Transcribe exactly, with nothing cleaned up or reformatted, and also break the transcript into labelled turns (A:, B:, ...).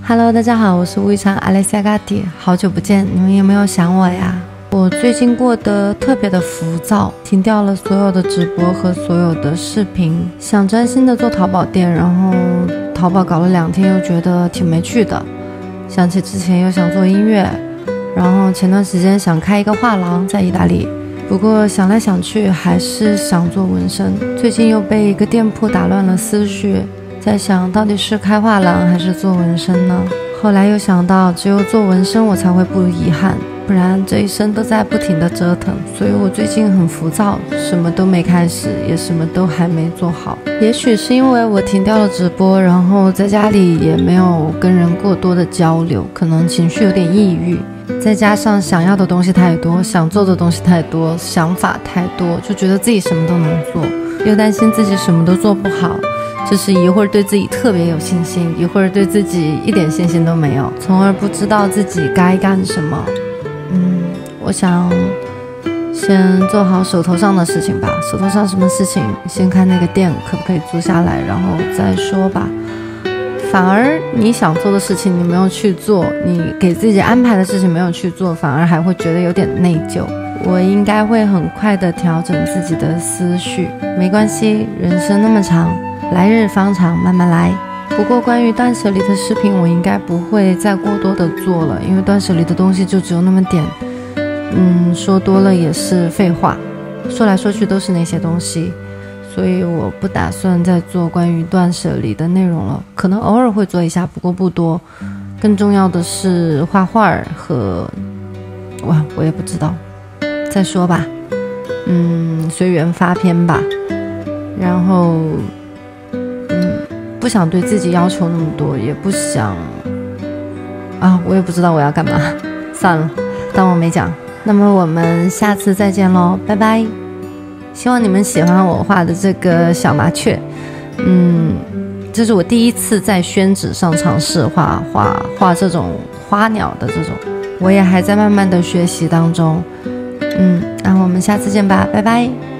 A: Hello， 大家好，我是吴亦常 Alessia Gatti， 好久不见，你们有没有想我呀？我最近过得特别的浮躁，停掉了所有的直播和所有的视频，想专心的做淘宝店，然后淘宝搞了两天，又觉得挺没趣的。想起之前又想做音乐，然后前段时间想开一个画廊在意大利，不过想来想去还是想做纹身。最近又被一个店铺打乱了思绪，在想到底是开画廊还是做纹身呢？后来又想到只有做纹身我才会不遗憾，不然这一生都在不停的折腾。所以我最近很浮躁，什么都没开始，也什么都还没做好。也许是因为我停掉了直播，然后在家里也没有跟人过多的交流，可能情绪有点抑郁，再加上想要的东西太多，想做的东西太多，想法太多，就觉得自己什么都能做，又担心自己什么都做不好，就是一会儿对自己特别有信心，一会儿对自己一点信心都没有，从而不知道自己该干什么。嗯，我想先做好手头上的事情吧，手头上什么事情，先看那个店可不可以租下来，然后再说吧。反而你想做的事情你没有去做，你给自己安排的事情没有去做，反而还会觉得有点内疚。我应该会很快的调整自己的思绪，没关系，人生那么长，来日方长，慢慢来。不过关于断舍离的视频我应该不会再过多的做了，因为断舍离的东西就只有那么点，嗯，说多了也是废话，说来说去都是那些东西，所以我不打算再做关于断舍离的内容了，可能偶尔会做一下，不过不多。更重要的是画画和哇，我也不知道，再说吧，嗯，随缘发片吧。然后嗯，不想对自己要求那么多，也不想啊，我也不知道我要干嘛，算了，当我没讲。那么我们下次再见咯，拜拜。希望你们喜欢我画的这个小麻雀，嗯，这是我第一次在宣纸上尝试画画画这种花鸟的这种，我也还在慢慢的学习当中。嗯，那我们下次见吧，拜拜。